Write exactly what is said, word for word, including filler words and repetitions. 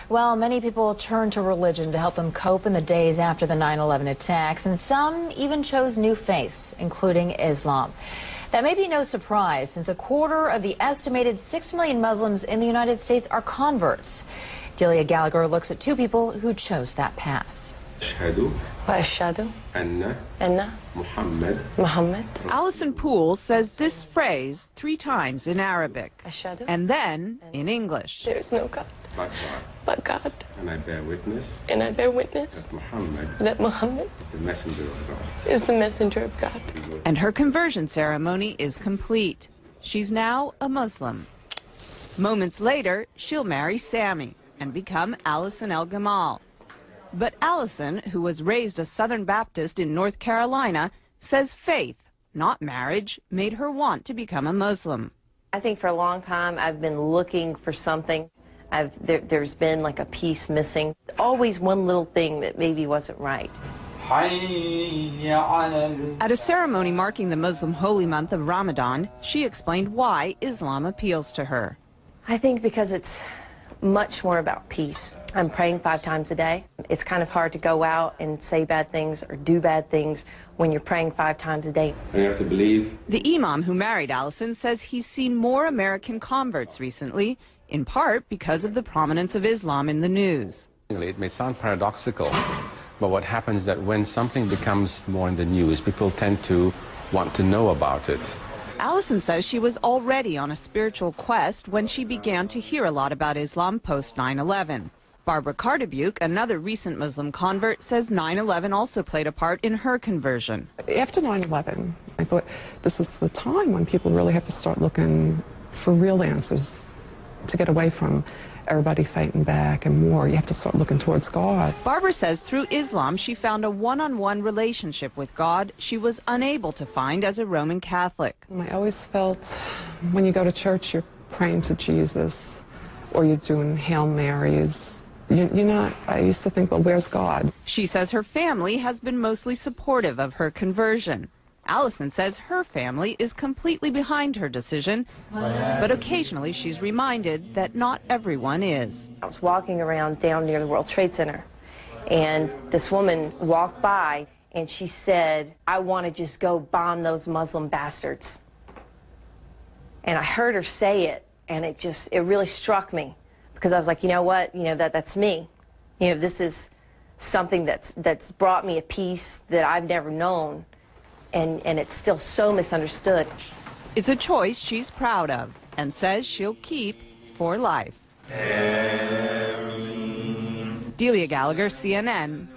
Well, many people turned to religion to help them cope in the days after the nine eleven attacks, and some even chose new faiths, including Islam. That may be no surprise, since a quarter of the estimated six million Muslims in the United States are converts. Delia Gallagher looks at two people who chose that path. وأشهد أن محمد. Alison Poole says this phrase three times in Arabic أشهد and then in English. There is no God but God. but God, And I bear witness and I bear witness that Muhammad that Muhammad is the messenger of God. is the messenger of God. And her conversion ceremony is complete. She's now a Muslim. Moments later, she'll marry Sammy and become Alison El Gamal. But Alison, who was raised a Southern Baptist in North Carolina, says faith, not marriage, made her want to become a Muslim. I think for a long time I've been looking for something. I've, there, there's been like a piece missing. Always one little thing that maybe wasn't right. At a ceremony marking the Muslim holy month of Ramadan, she explained why Islam appeals to her. I think because it's much more about peace. I'm praying five times a day. It's kind of hard to go out and say bad things or do bad things when you're praying five times a day. And you have to believe. The imam who married Alison says he's seen more American converts recently, in part because of the prominence of Islam in the news. It may sound paradoxical, but what happens is that when something becomes more in the news, people tend to want to know about it. Alison says she was already on a spiritual quest when she began to hear a lot about Islam post nine eleven. Barbara Cardebuke, another recent Muslim convert, says nine eleven also played a part in her conversion. After nine eleven, I thought this is the time when people really have to start looking for real answers to get away from everybody fighting back and war. You have to start looking towards God. Barbara says through Islam she found a one-on-one relationship with God she was unable to find as a Roman Catholic. I always felt when you go to church you're praying to Jesus or you're doing Hail Marys. You, you're not, I used to think, well, where's God? She says her family has been mostly supportive of her conversion. Alison says her family is completely behind her decision, but occasionally she's reminded that not everyone is. I was walking around down near the World Trade Center, and this woman walked by, and she said, I want to just go bomb those Muslim bastards. And I heard her say it, and it just, it really struck me, because I was like, you know what, you know, that, that's me. You know, this is something that's, that's brought me a peace that I've never known. And, and it's still so misunderstood. It's a choice she's proud of and says she'll keep for life. Delia Gallagher, C N N.